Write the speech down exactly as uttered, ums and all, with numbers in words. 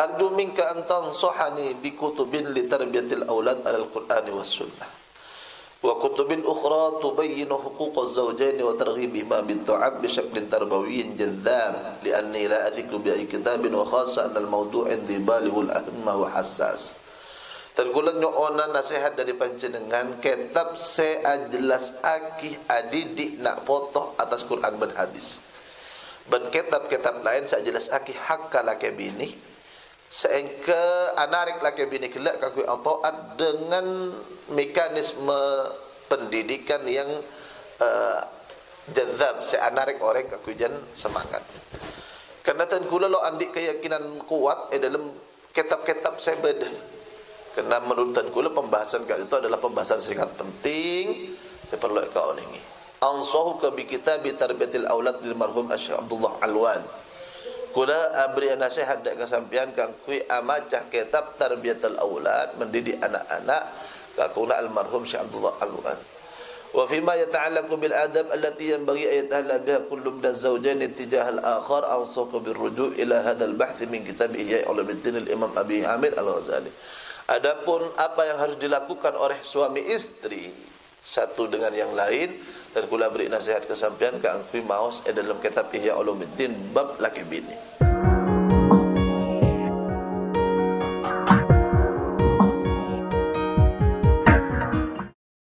arju minka an tansahani bi kutubin li tarbiyatil aulad ala al-Qur'ani was sunnah wa kutubin ukhra tubayyinu huquq az-zawjayn wa targhibihima bit ta'at bi shaklin tarbawiyyin jadhab li'anni la athiqu bi ay kitabin wa khassa an al-mawdu' indi balighul ahmah wa hassas. Tergulang nyoona nasihat dari panjenengan kitab se jelas akih adidik nak foto atas Quran dan hadis. Dan kitab-kitab lain se jelas akih hakka laki bini. Seengke anarik laki bini kelak kakui ataat dengan mekanisme pendidikan yang uh, jazab se anarik orang kakui jan semangat. Karena tergulang lo andik keyakinan kuat eh dalam kitab-kitab saya beda. Karena menurut Tengku pembahasan kali itu adalah pembahasan sangat penting. Saya perlu kau ini. Ansahu ka bi kitab tarbiyatil aulad lil marhum Syekh Abdullah Alwan. Kula abri nasihat dak kesampian kang kui amacah kitab tarbiyatul aulad mendidik anak-anak ka kuna almarhum Syekh Abdullah Alwan. Wa fi ma yata'allaqu bil adab allati yanbaghi an yatahalla biha kullu min az-zawjayn tijah al-akhar ansahu bir ruju' ila hadha al-bahth min kitab Ihya Ulumuddin al-Imam Abi Hamid Al-Ghazali. Adapun apa yang harus dilakukan oleh suami istri satu dengan yang lain, dan kula beri nasihat kesampian ke angkui maos dalam kitab Ihya Ulumuddin bab laki bini.